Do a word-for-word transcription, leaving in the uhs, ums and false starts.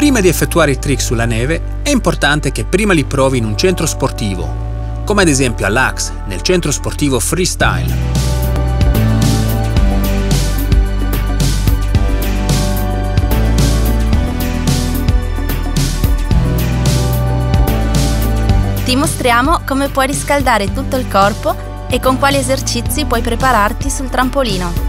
Prima di effettuare i trick sulla neve, è importante che prima li provi in un centro sportivo, come ad esempio all'A X, nel centro sportivo Freestyle. Ti mostriamo come puoi riscaldare tutto il corpo e con quali esercizi puoi prepararti sul trampolino.